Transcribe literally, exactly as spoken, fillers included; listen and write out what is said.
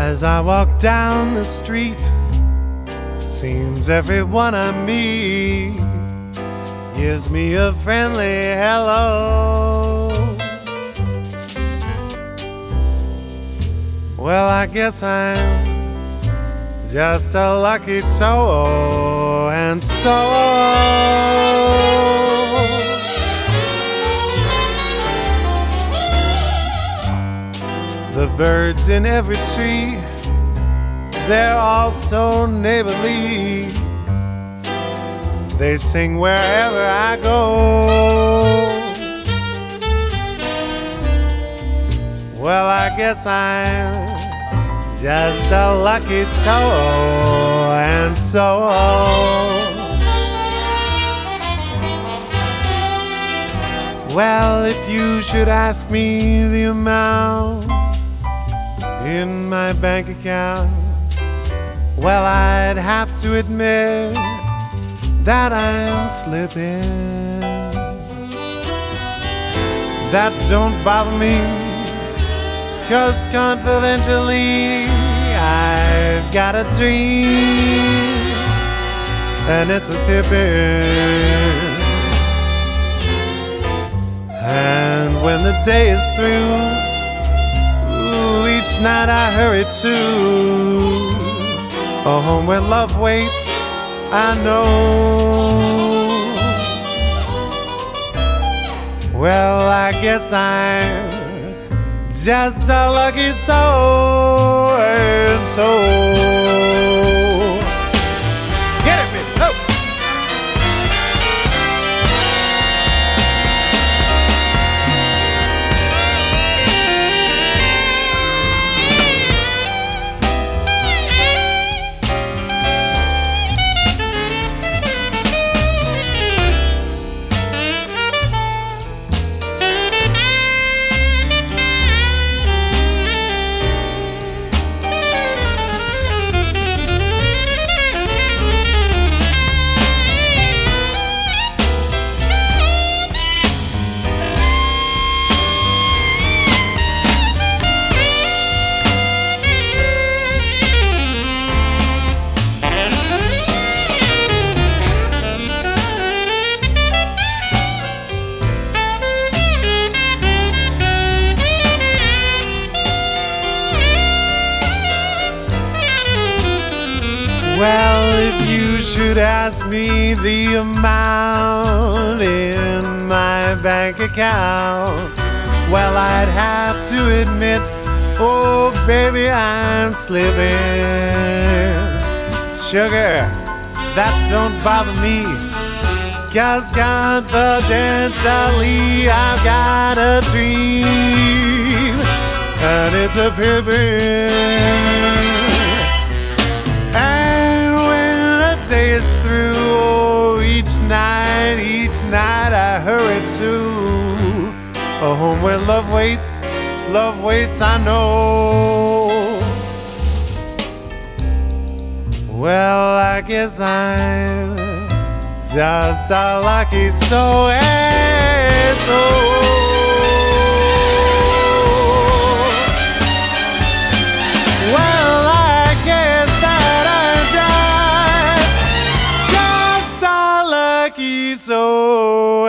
As I walk down the street, seems everyone I meet gives me a friendly hello. Well, I guess I'm just a lucky soul, and so the birds in every tree, they're all so neighborly. They sing wherever I go. Well, I guess I'm just a lucky soul, and so well, if you should ask me the amount in my bank account, well, I'd have to admit that I'm slipping. That don't bother me, 'cause confidentially I've got a dream, and it's a pippin'. And when the day is through, ooh, each night I hurry to a home where love waits, I know. Well, I guess I'm just a lucky soul, and so get it, baby, oh. Well, if you should ask me the amount in my bank account, well, I'd have to admit, oh, baby, I'm slipping. Sugar, that don't bother me, 'cause confidentially I've got a dream, and it's a pippin'. Day is through, oh, each night, each night I hurry to a home where love waits, love waits, I know. Well, I guess I'm just a lucky soul, and so well, I guess that I'm just lucky soul.